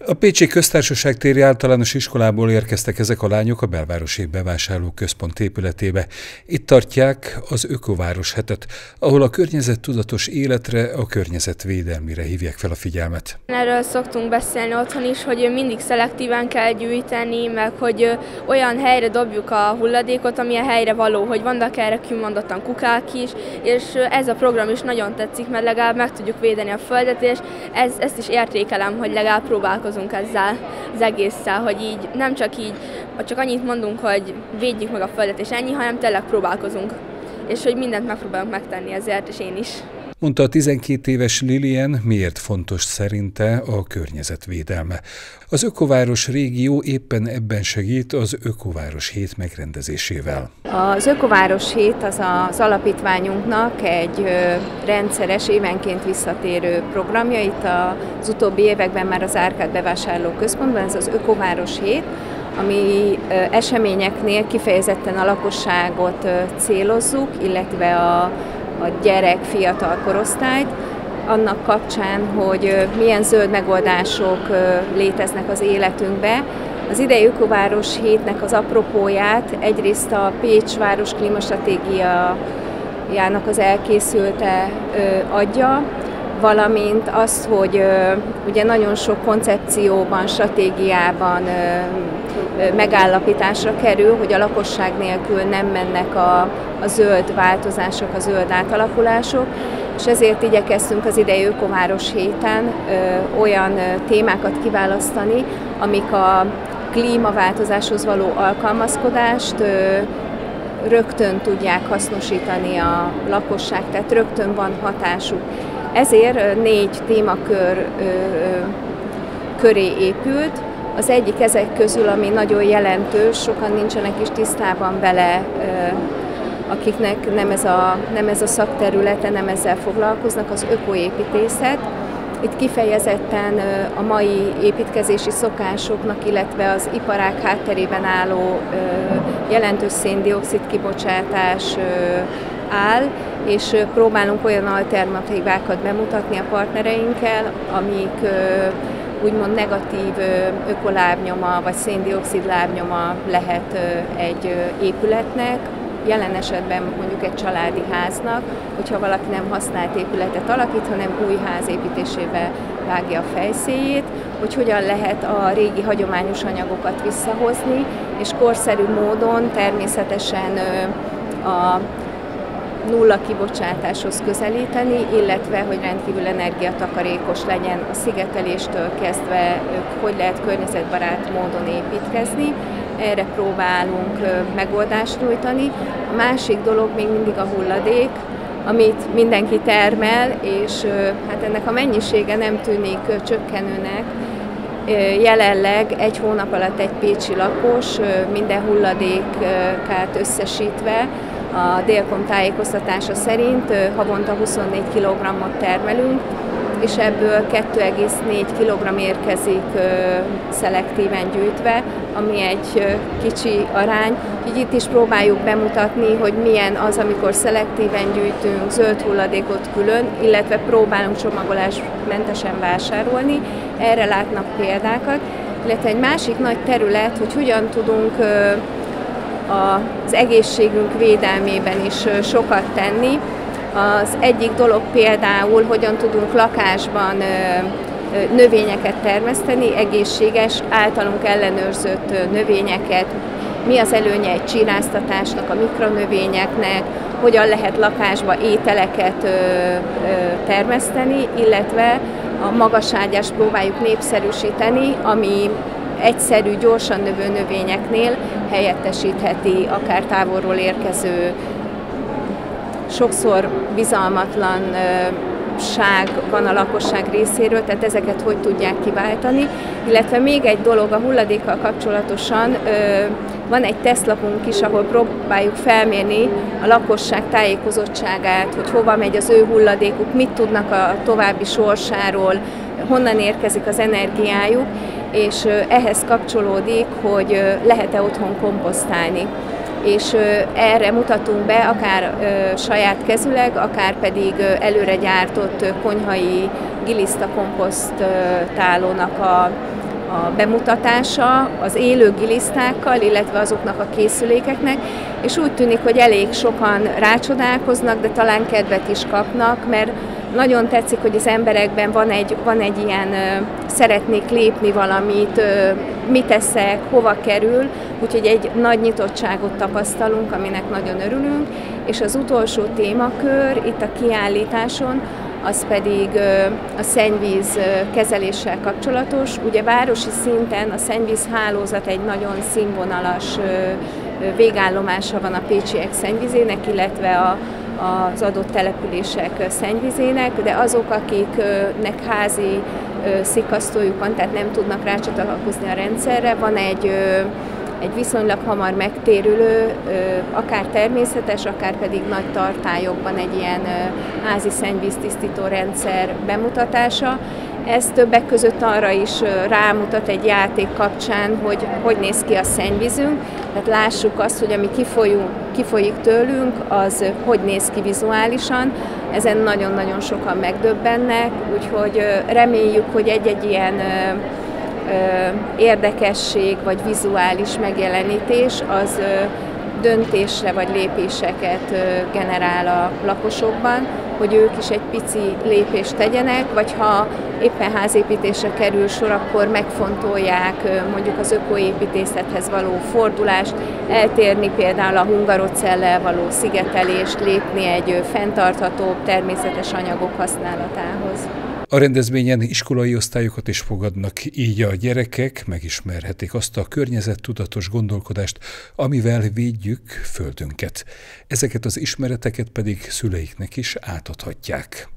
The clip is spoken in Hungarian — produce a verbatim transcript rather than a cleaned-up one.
A Pécsi Köztársaság téri általános iskolából érkeztek ezek a lányok a Belvárosi Bevásárlóközpont épületébe. Itt tartják az Ökováros hetet, ahol a környezettudatos életre, a környezetvédelmire hívják fel a figyelmet. Erről szoktunk beszélni otthon is, hogy mindig szelektíven kell gyűjteni, meg hogy olyan helyre dobjuk a hulladékot, ami a helyre való, hogy vannak erre kimondottan kukák is, és ez a program is nagyon tetszik, mert legalább meg tudjuk védeni a földet, és ez, ezt is értékelem, hogy legalább próbálkozunk ezzel az egésszel, hogy így nem csak így, csak annyit mondunk, hogy védjük meg a földet és ennyi, hanem tényleg próbálkozunk, és hogy mindent megpróbálunk megtenni ezért, és én is. Mondta a tizenkét éves Lilien, miért fontos szerinte a környezetvédelme. Az Ökováros régió éppen ebben segít az Ökováros hét megrendezésével. Az Ökováros hét az az alapítványunknak egy rendszeres, évenként visszatérő programja. Itt az utóbbi években már az Árkád Bevásárlóközpontban, ez az Ökováros hét, ami eseményeknél kifejezetten a lakosságot célozzuk, illetve a a gyerek, fiatal korosztályt, annak kapcsán, hogy milyen zöld megoldások léteznek az életünkbe. Az idei Ökováros hétnek az apropóját egyrészt a Pécs város klímastratégiájának az elkészülte adja, valamint azt, hogy ugye nagyon sok koncepcióban, stratégiában megállapításra kerül, hogy a lakosság nélkül nem mennek a, a zöld változások, a zöld átalakulások, és ezért igyekeztünk az idei Ökováros héten ö, olyan témákat kiválasztani, amik a klímaváltozáshoz való alkalmazkodást ö, rögtön tudják hasznosítani a lakosság, tehát rögtön van hatásuk. Ezért négy témakör ö, ö, köré épült. Az egyik ezek közül, ami nagyon jelentős, sokan nincsenek is tisztában vele, akiknek nem ez a, nem ez a szakterülete, nem ezzel foglalkoznak, az ökoépítészet. Itt kifejezetten a mai építkezési szokásoknak, illetve az iparág hátterében álló jelentős szén-dioxid kibocsátás áll, és próbálunk olyan alternatívákat bemutatni a partnereinkkel, amik úgymond negatív ökolábnyoma vagy szén-dioxid lábnyoma lehet egy épületnek, jelen esetben mondjuk egy családi háznak, hogyha valaki nem használt épületet alakít, hanem új ház építésébe vágja a fejszéjét, hogy hogyan lehet a régi hagyományos anyagokat visszahozni, és korszerű módon természetesen a nulla kibocsátáshoz közelíteni, illetve hogy rendkívül energiatakarékos legyen a szigeteléstől kezdve, hogy lehet környezetbarát módon építkezni. Erre próbálunk megoldást nyújtani. A másik dolog még mindig a hulladék, amit mindenki termel, és hát ennek a mennyisége nem tűnik csökkenőnek. Jelenleg egy hónap alatt egy pécsi lakos minden hulladékát összesítve a Délkom tájékoztatása szerint havonta huszonnégy kilogrammot termelünk, és ebből kettő egész négy kilogramm érkezik szelektíven gyűjtve, ami egy kicsi arány. Így itt is próbáljuk bemutatni, hogy milyen az, amikor szelektíven gyűjtünk zöld hulladékot külön, illetve próbálunk csomagolásmentesen vásárolni. Erre látnak példákat. Illetve egy másik nagy terület, hogy hogyan tudunk az egészségünk védelmében is sokat tenni. Az egyik dolog például, hogyan tudunk lakásban növényeket termeszteni, egészséges, általunk ellenőrzött növényeket, mi az előnye egy csíráztatásnak, a mikronövényeknek, hogyan lehet lakásba ételeket termeszteni, illetve a magaságyást próbáljuk népszerűsíteni, ami egyszerű, gyorsan növő növényeknél helyettesítheti akár távolról érkező, sokszor bizalmatlanság van a lakosság részéről, tehát ezeket hogy tudják kiváltani. Illetve még egy dolog a hulladékkal kapcsolatosan, van egy tesztlapunk is, ahol próbáljuk felmérni a lakosság tájékozottságát, hogy hova megy az ő hulladékuk, mit tudnak a további sorsáról, honnan érkezik az energiájuk, és ehhez kapcsolódik, hogy lehet-e otthon komposztálni. És erre mutatunk be akár saját kezüleg, akár pedig előre gyártott konyhai giliszta komposztálónak a a bemutatása az élő gilisztákkal, illetve azoknak a készülékeknek, és úgy tűnik, hogy elég sokan rácsodálkoznak, de talán kedvet is kapnak, mert nagyon tetszik, hogy az emberekben van egy, van egy ilyen ö, szeretnék lépni valamit, ö, mit eszek, hova kerül, úgyhogy egy nagy nyitottságot tapasztalunk, aminek nagyon örülünk, és az utolsó témakör itt a kiállításon, az pedig a szennyvíz kezeléssel kapcsolatos. Ugye városi szinten a szennyvízhálózat egy nagyon színvonalas végállomása van a pécsiek szennyvizének, illetve a, az adott települések szennyvizének, de azok, akiknek házi szikasztójuk van, tehát nem tudnak rácsatlakozni a rendszerre, van egy egy viszonylag hamar megtérülő, akár természetes, akár pedig nagy tartályokban egy ilyen házi szennyvíztisztító rendszer bemutatása. Ez többek között arra is rámutat egy játék kapcsán, hogy hogy néz ki a szennyvízünk, tehát lássuk azt, hogy ami kifolyunk, kifolyik tőlünk, az hogy néz ki vizuálisan. Ezen nagyon-nagyon sokan megdöbbennek, úgyhogy reméljük, hogy egy-egy ilyen érdekesség vagy vizuális megjelenítés az döntésre vagy lépéseket generál a lakosokban, hogy ők is egy pici lépést tegyenek, vagy ha éppen házépítésre kerül sor, akkor megfontolják mondjuk az ökoépítészethez való fordulást, eltérni például a hungarocellel való szigetelést, lépni egy fenntarthatóbb természetes anyagok használatához. A rendezvényen iskolai osztályokat is fogadnak, így a gyerekek megismerhetik azt a környezettudatos gondolkodást, amivel védjük földünket. Ezeket az ismereteket pedig szüleiknek is átadhatják.